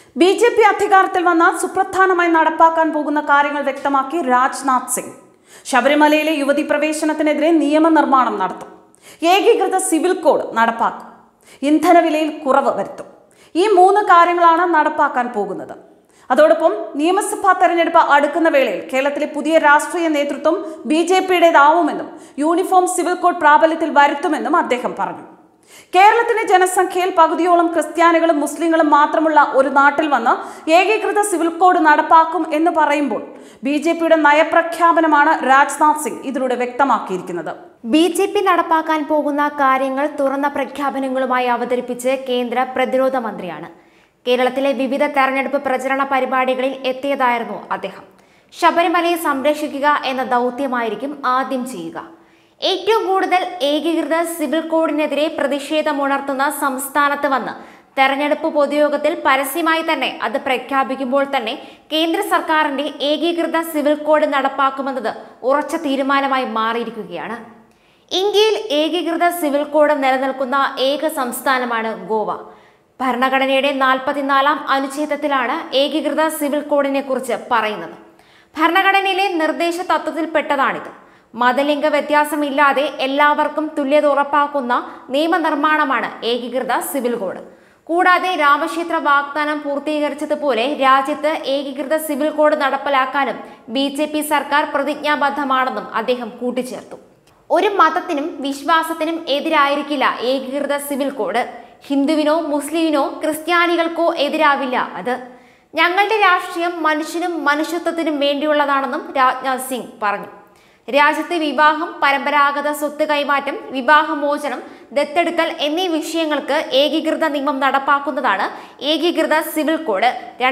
BJP അധികാരത്തിൽ വന്ന സുപ്രധാനമായി നടപ്പാക്കാൻ പോകുന്ന കാര്യങ്ങൾ വ്യക്തമാക്കി രാജ്നാഥ് സിംഗ്. ശബരിമലയിലെ യുവതി പ്രവേശനത്തിനെതിരെ നിയമനിർമ്മാണം നടത്തും. ഏകീകൃത സിവിൽ കോഡ് നടപ്പാക്കും. ഇന്ധനവിലയിൽ കുറവ് വരുത്തും. ഈ 3 കാര്യങ്ങളാണ് നടപ്പാക്കാൻ പോകുന്നത്. അതോടൊപ്പം നിയമസഭാ തെരഞ്ഞെടുപ്പ് അടുക്കുന്ന വേളയിൽ കേരളത്തിലെ പുതിയ രാഷ്ട്രീയ നേതൃത്വം ബിജെപിയുടേതാവുമെന്നും യൂണിഫോം സിവിൽ കോഡ് പ്രാബല്യത്തിൽ വരുത്തുമെന്നും അദ്ദേഹം പറഞ്ഞു. കേരളത്തിന്റെ ജനസംഖ്യയിൽ പകുതിയോളം ക്രിസ്ത്യാനികളും മുസ്ലിങ്ങളും മാത്രമുള്ള ഒരു നാട്ടിൽ വന്ന് ഏകീകൃത സിവിൽ കോഡ് നടപ്പാക്കും എന്ന് പറയുമ്പോൾ ബിജെപിയുടെ നയപ്രഖ്യാപനമാണ് രാജ്നാഥ് സിംഗ് ഇതിലൂടെ വ്യക്തമാക്കിയിരിക്കുന്നത്. ബിജെപി നടപ്പാക്കാൻ പോകുന്ന കാര്യങ്ങൾ തുറന്ന പ്രഖ്യാപനങ്ങളുമായി അവതരിപ്പിച്ച് കേന്ദ്ര പ്രതിരോധ മന്ത്രിയാണ്. കേരളത്തിലെ വിവിധ തെരഞ്ഞെടുപ്പ് പ്രചരണ പരിപാടികളിൽ എത്തിയതായിരുന്നു അദ്ദേഹം. ശബരിമലയെ സംരക്ഷിക്കുക എന്ന ദൗത്യമായിരിക്കും ആദ്യം ചെയ്യുക. ഏറ്റവും കൂടുതൽ ഏകീകൃത സിവിൽ കോഡിനെതിരെ പ്രതിഷേധമുണർത്തുന്ന സംസ്ഥാനത്ത് വന്ന് തെരഞ്ഞെടുപ്പ് പൊതുയോഗത്തിൽ പരസ്യമായി തന്നെ അത് പ്രഖ്യാപിക്കുമ്പോൾ തന്നെ കേന്ദ്ര സർക്കാരിന്റെ ഏകീകൃത സിവിൽ കോഡ് നടപ്പാക്കുമെന്നത് ഉറച്ച തീരുമാനമായി മാറിയിരിക്കുകയാണ്. ഇന്ത്യയിൽ ഏകീകൃത സിവിൽ കോഡ് നിലനിൽക്കുന്ന ഏക സംസ്ഥാനമാണ് ഗോവ. ഭരണഘടനയുടെ 44-ാം അനുച്ഛേദത്തിലാണ് ഏകീകൃത സിവിൽ കോഡിനെ കുറിച്ച് പറയുന്നത്. ഭരണഘടനയിലെ നിർദ്ദേശ തത്വത്തിൽപ്പെട്ടതാണിത്. മതലിംഗ വ്യത്യാസമില്ലാതെ എല്ലാവർക്കും തുല്യത ഉറപ്പാക്കുന്ന നിയമനിർമ്മാണമാണ് ഏകീകൃത സിവിൽ കോഡ്. കൂടാതെ രാമക്ഷേത്ര വാഗ്ദാനം പൂർത്തീകരിച്ചതുപോലെ രാജ്യത്ത് ഏകീകൃത സിവിൽ കോഡ് നടപ്പിലാക്കാനും ബിജെപി സർക്കാർ പ്രതിജ്ഞാബദ്ധമാണെന്നും അദ്ദേഹം കൂട്ടിച്ചേർത്തു. ഒരു മതത്തിനും വിശ്വാസത്തിനും എതിരായിരിക്കില്ല ഏകീകൃത സിവിൽ കോഡ്. ഹിന്ദുവിനോ മുസ്ലിമിനോ ക്രിസ്ത്യാനികൾക്കോ എതിരാവില്ല അത്. ഞങ്ങളുടെ രാഷ്ട്രീയം മനുഷ്യനും മനുഷ്യത്വത്തിനും വേണ്ടിയുള്ളതാണെന്നും രാജ്നാഥ് സിംഗ് പറഞ്ഞു. രാജ്യത്തെ വിവാഹം, പരമ്പരാഗത സ്വത്ത് കൈമാറ്റം, വിവാഹമോചനം, ദത്തെടുക്കൽ എന്നീ വിഷയങ്ങൾക്ക് ഏകീകൃത നിയമം നടപ്പാക്കുന്നതാണ് ഏകീകൃത സിവിൽ കോഡ്.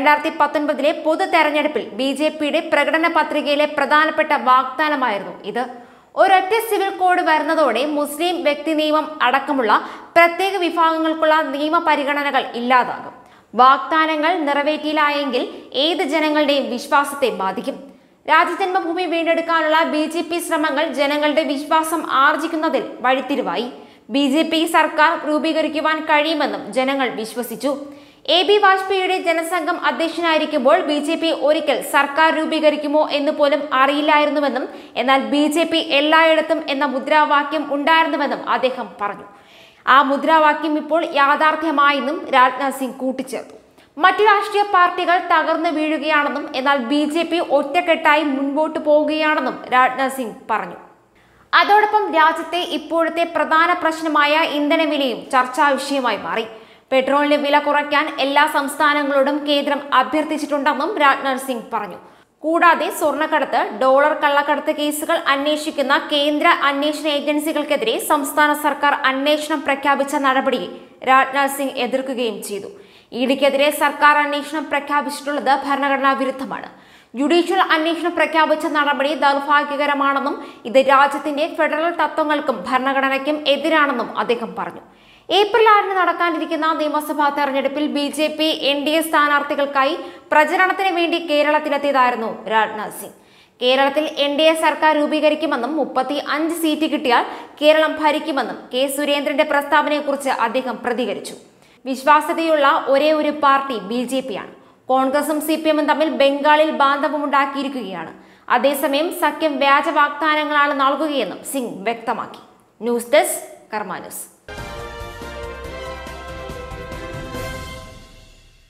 2019 പൊതു തെരഞ്ഞെടുപ്പിൽ ബിജെപിയുടെ പ്രകടന പത്രികയിലെ പ്രധാനപ്പെട്ട വാഗ്ദാനമായിരുന്നു ഇത്. ഒരൊറ്റ സിവിൽ കോഡ് വരുന്നതോടെ മുസ്ലിം വ്യക്തി നിയമം അടക്കമുള്ള പ്രത്യേക വിഭാഗങ്ങൾക്കുള്ള നിയമ പരിഗണനകൾ ഇല്ലാതാകും. വാഗ്ദാനങ്ങൾ നിറവേറ്റിയില്ലായെങ്കിൽ ഏത് ജനങ്ങളുടെയും വിശ്വാസത്തെ ബാധിക്കും. രാജജന്മഭൂമി വീണ്ടെടുക്കാനുള്ള ബിജെപി ശ്രമങ്ങൾ ജനങ്ങളുടെ വിശ്വാസം ആർജിക്കുന്നതിൽ വഴിത്തിരിവായി. ബിജെപി സർക്കാർ രൂപീകരിക്കുവാൻ കഴിയുമെന്നും ജനങ്ങൾ വിശ്വസിച്ചു. എ.ബി. വാജ്പേയിയുടെ ജനസംഘം അധ്യക്ഷനായിരിക്കുമ്പോൾ ബിജെപി ഒരിക്കൽ സർക്കാർ രൂപീകരിക്കുമോ എന്ന് പോലും അറിയില്ലായിരുന്നുവെന്നും എന്നാൽ ബിജെപി എല്ലായിടത്തും എന്ന മുദ്രാവാക്യം ഉണ്ടായിരുന്നുവെന്നും അദ്ദേഹം പറഞ്ഞു. ആ മുദ്രാവാക്യം ഇപ്പോൾ യാഥാർത്ഥ്യമായെന്നും രാജ്നാഥ് സിംഗ് കൂട്ടിച്ചേർത്തു. മറ്റു രാഷ്ട്രീയ പാർട്ടികൾ തകർന്നു വീഴുകയാണെന്നും എന്നാൽ ബിജെപി ഒറ്റക്കെട്ടായി മുൻപോട്ട് പോവുകയാണെന്നും രാജ്നാഥ് സിംഗ് പറഞ്ഞു. അതോടൊപ്പം രാജ്യത്തെ ഇപ്പോഴത്തെ പ്രധാന പ്രശ്നമായ ഇന്ധനവിലയും ചർച്ചാ വിഷയമായി മാറി. പെട്രോളിന് വില കുറയ്ക്കാൻ എല്ലാ സംസ്ഥാനങ്ങളോടും കേന്ദ്രം അഭ്യർത്ഥിച്ചിട്ടുണ്ടെന്നും രാജ്നാഥ് സിംഗ് പറഞ്ഞു. കൂടാതെ സ്വർണ്ണക്കടത്ത്, ഡോളർ കള്ളക്കടത്ത് കേസുകൾ അന്വേഷിക്കുന്ന കേന്ദ്ര അന്വേഷണ ഏജൻസികൾക്കെതിരെ സംസ്ഥാന സർക്കാർ അന്വേഷണം പ്രഖ്യാപിച്ച നടപടിയെ രാജ്നാഥ് സിംഗ് എതിർക്കുകയും ചെയ്തു. ഇഡിക്കെതിരെ സർക്കാർ അന്വേഷണം പ്രഖ്യാപിച്ചിട്ടുള്ളത് ഭരണഘടനാ വിരുദ്ധമാണ്. ജുഡീഷ്യൽ അന്വേഷണം പ്രഖ്യാപിച്ച നടപടി ദൗർഭാഗ്യകരമാണെന്നും ഇത് രാജ്യത്തിന്റെ ഫെഡറൽ തത്വങ്ങൾക്കും ഭരണഘടനയ്ക്കും എതിരാണെന്നും അദ്ദേഹം പറഞ്ഞു. ഏപ്രിൽ 6 നടക്കാനിരിക്കുന്ന നിയമസഭാ തെരഞ്ഞെടുപ്പിൽ ബിജെപി NDA സ്ഥാനാർത്ഥികൾക്കായി പ്രചരണത്തിന് വേണ്ടി കേരളത്തിലെത്തിയതായിരുന്നു രാജ്നാഥ് സിംഗ്. കേരളത്തിൽ NDA സർക്കാർ രൂപീകരിക്കുമെന്നും 35 സീറ്റ് കിട്ടിയാൽ കേരളം ഭരിക്കുമെന്നും കെ സുരേന്ദ്രന്റെ പ്രസ്താവനയെക്കുറിച്ച് അദ്ദേഹം പ്രതികരിച്ചു. വിശ്വാസ്യതയുള്ള ഒരേ ഒരു പാർട്ടി ബിജെപിയാണ്. കോൺഗ്രസും CPM തമ്മിൽ ബംഗാളിൽ ബാന്ധവമുണ്ടാക്കിയിരിക്കുകയാണ്. അതേസമയം സഖ്യം വ്യാജ വാഗ്ദാനങ്ങളാണ് നൽകുകയെന്നും സിംഗ് വ്യക്തമാക്കി. News desk Karma news.